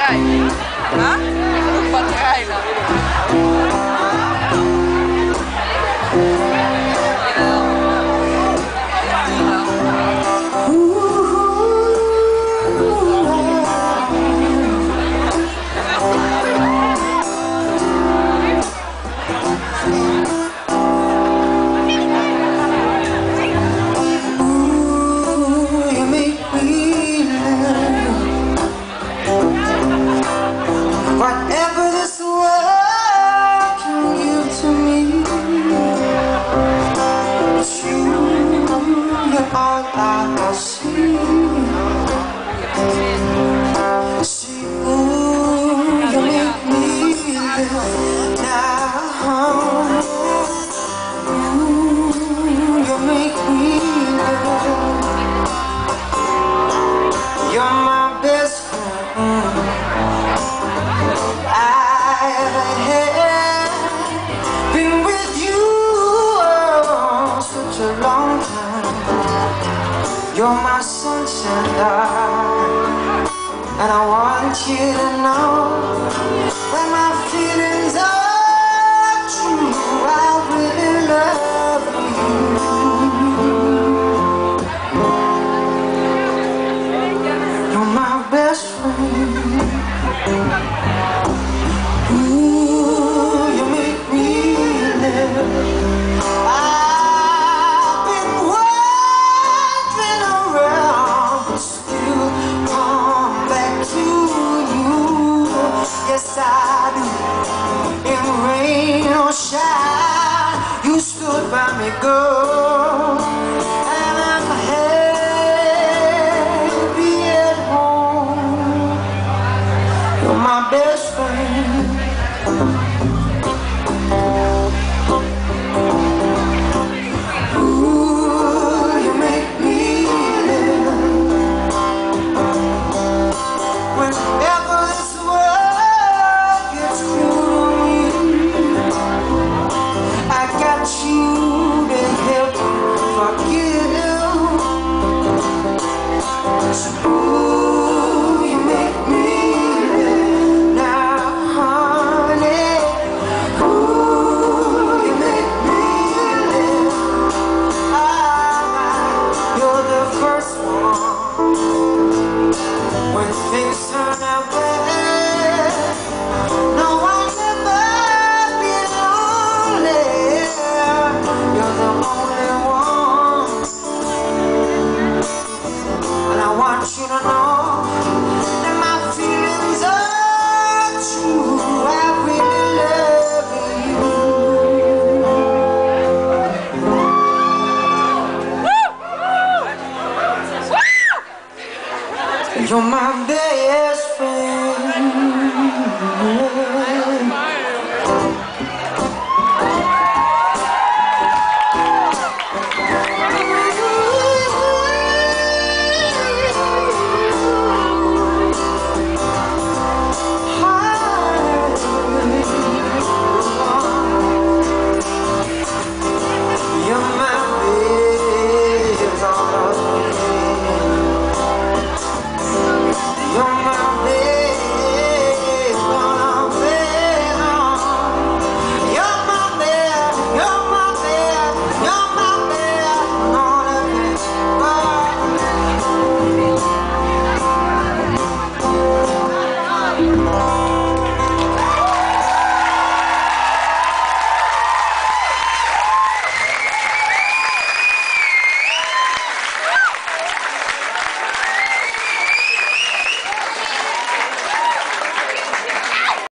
batterij. Huh? Een batterij dan. Whatever this world can give to me, it's you, you're all I see. See, ooh, you make me live now. Ooh, you make me live. You're my best friend I ever had. Been with you such a long time. You're my sunshine, darling, and I want you to know when my feelings are true, I really love you. You're my best friend. Ooh, you make me live. I've been wandering around, but still come back to you. Yes, I do. In rain or shine, you stood by me, girl, and I'm happy at home. You're my best friend. Ooh, you make me live. Whenever this world gets through me, I got you to help me forgive. So, ooh, you make me live now, honey. Ooh, you make me live. You're the first one when things turn out bad.